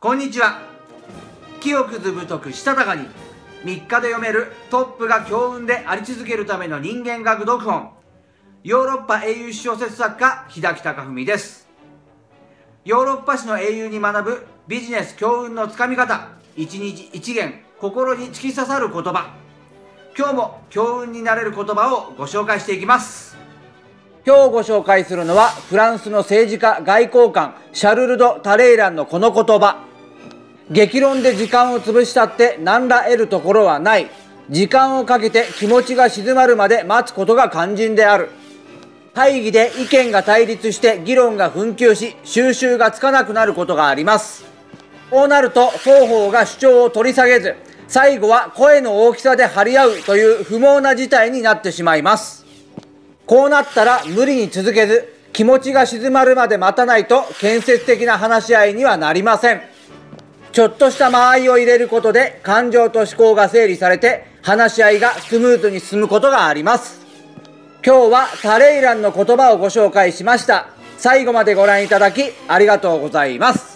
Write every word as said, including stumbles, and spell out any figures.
こんにちは。清くず太くしたたかにみっかで読めるトップが強運であり続けるための人間学読本、ヨーロッパ英雄史小説作家日高貴文です。ヨーロッパ史の英雄に学ぶビジネス強運のつかみ方、一日一元、心に突き刺さる言葉。今日も強運になれる言葉をご紹介していきます。今日ご紹介するのはフランスの政治家外交官シャルル・ド・タレイランのこの言葉。激論で時間を潰したって何ら得るところはない。時間をかけて気持ちが静まるまで待つことが肝心である。会議で意見が対立して議論が紛糾し、収拾がつかなくなることがあります。こうなると双方が主張を取り下げず、最後は声の大きさで張り合うという不毛な事態になってしまいます。こうなったら無理に続けず、気持ちが静まるまで待たないと建設的な話し合いにはなりません。ちょっとした間合いを入れることで感情と思考が整理されて、話し合いがスムーズに進むことがあります。今日はタレイランの言葉をご紹介しました。最後までご覧いただきありがとうございます。